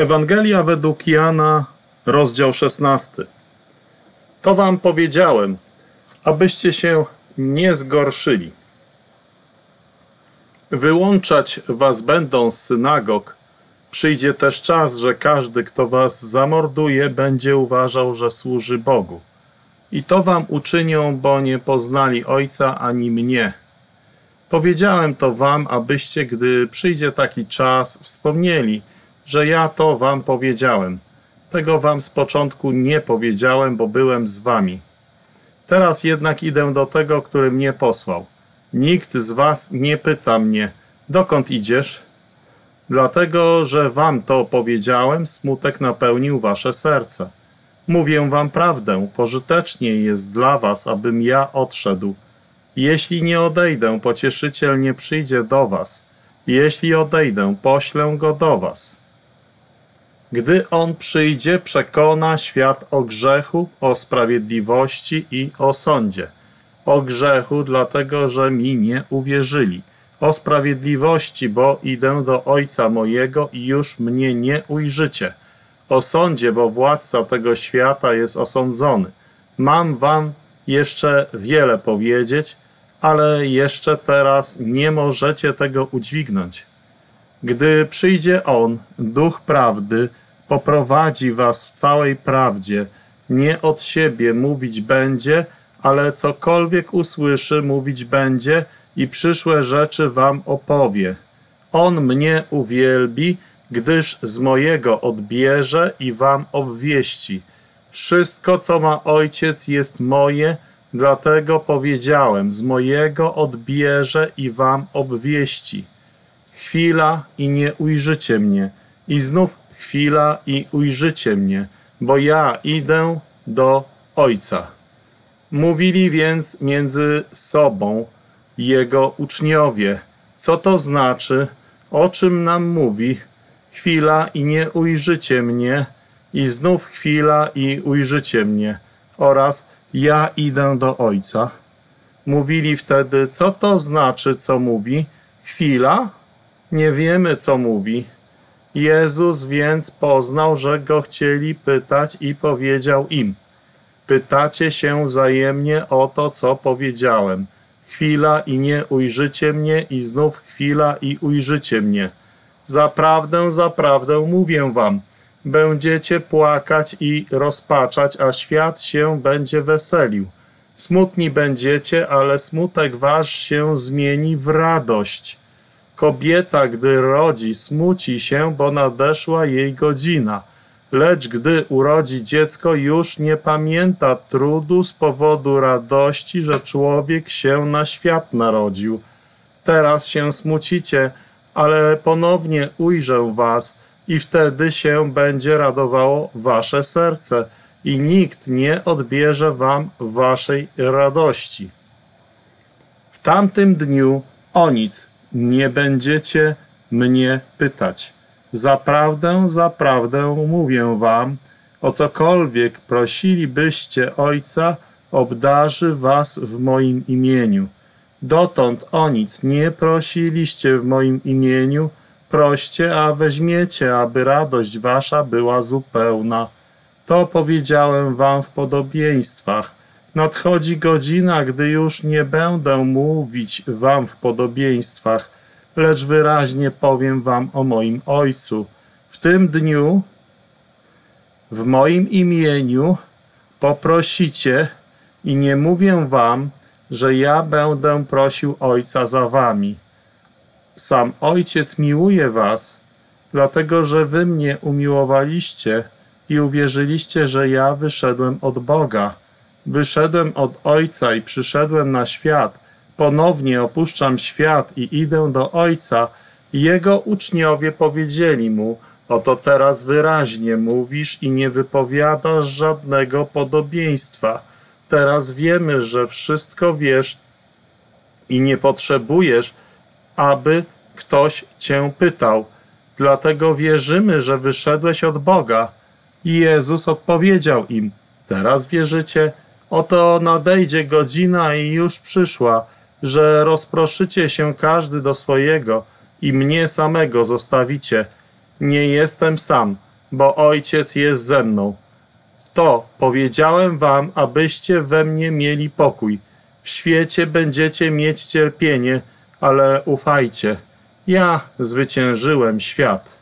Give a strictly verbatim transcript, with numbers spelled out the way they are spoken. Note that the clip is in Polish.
Ewangelia według Jana, rozdział szesnasty. To wam powiedziałem, abyście się nie zgorszyli. Wyłączać was będą z synagog. Przyjdzie też czas, że każdy, kto was zamorduje, będzie uważał, że służy Bogu. I to wam uczynią, bo nie poznali Ojca ani mnie. Powiedziałem to wam, abyście, gdy przyjdzie taki czas, wspomnieli, że ja to wam powiedziałem. Tego wam z początku nie powiedziałem, bo byłem z wami. Teraz jednak idę do tego, który mnie posłał. Nikt z was nie pyta mnie, dokąd idziesz? Dlatego, że wam to powiedziałem, smutek napełnił wasze serce. Mówię wam prawdę, pożytecznie jest dla was, abym ja odszedł. Jeśli nie odejdę, pocieszyciel nie przyjdzie do was. Jeśli odejdę, poślę go do was. Gdy on przyjdzie, przekona świat o grzechu, o sprawiedliwości i o sądzie. O grzechu, dlatego, że mi nie uwierzyli. O sprawiedliwości, bo idę do Ojca mojego i już mnie nie ujrzycie. O sądzie, bo władca tego świata jest osądzony. Mam wam jeszcze wiele powiedzieć, ale jeszcze teraz nie możecie tego udźwignąć. Gdy przyjdzie On, Duch Prawdy, poprowadzi was w całej prawdzie. Nie od siebie mówić będzie, ale cokolwiek usłyszy, mówić będzie i przyszłe rzeczy wam opowie. On mnie uwielbi, gdyż z mojego odbierze i wam obwieści. Wszystko, co ma Ojciec, jest moje, dlatego powiedziałem, z mojego odbierze i wam obwieści. Chwila i nie ujrzycie mnie, i znów chwila i ujrzycie mnie, bo ja idę do Ojca. Mówili więc między sobą Jego uczniowie, co to znaczy, o czym nam mówi, chwila i nie ujrzycie mnie, i znów chwila i ujrzycie mnie, oraz ja idę do Ojca. Mówili wtedy, co to znaczy, co mówi, chwila? Nie wiemy, co mówi. Jezus więc poznał, że go chcieli pytać i powiedział im, pytacie się wzajemnie o to, co powiedziałem. Chwila i nie ujrzycie mnie, i znów chwila i ujrzycie mnie. Zaprawdę, zaprawdę mówię wam, będziecie płakać i rozpaczać, a świat się będzie weselił. Smutni będziecie, ale smutek wasz się zmieni w radość. Kobieta, gdy rodzi, smuci się, bo nadeszła jej godzina. Lecz gdy urodzi dziecko, już nie pamięta trudu z powodu radości, że człowiek się na świat narodził. Teraz się smucicie, ale ponownie ujrzę was i wtedy się będzie radowało wasze serce i nikt nie odbierze wam waszej radości. W tamtym dniu o nic nie będziecie mnie pytać. Zaprawdę, zaprawdę mówię wam, o cokolwiek prosilibyście Ojca, obdarzy was w moim imieniu. Dotąd o nic nie prosiliście w moim imieniu, proście, a weźmiecie, aby radość wasza była zupełna. To powiedziałem wam w podobieństwach. Nadchodzi godzina, gdy już nie będę mówić wam w podobieństwach, lecz wyraźnie powiem wam o moim Ojcu. W tym dniu, w moim imieniu, poprosicie i nie mówię wam, że ja będę prosił Ojca za wami. Sam Ojciec miłuje was, dlatego że wy mnie umiłowaliście i uwierzyliście, że ja wyszedłem od Boga. Wyszedłem od Ojca i przyszedłem na świat. Ponownie opuszczam świat i idę do Ojca. Jego uczniowie powiedzieli mu, oto teraz wyraźnie mówisz i nie wypowiadasz żadnego podobieństwa. Teraz wiemy, że wszystko wiesz i nie potrzebujesz, aby ktoś cię pytał. Dlatego wierzymy, że wyszedłeś od Boga. I Jezus odpowiedział im, teraz wierzycie? Oto nadejdzie godzina i już przyszła, że rozproszycie się każdy do swojego i mnie samego zostawicie. Nie jestem sam, bo Ojciec jest ze mną. To powiedziałem wam, abyście we mnie mieli pokój. W świecie będziecie mieć cierpienie, ale ufajcie. Ja zwyciężyłem świat.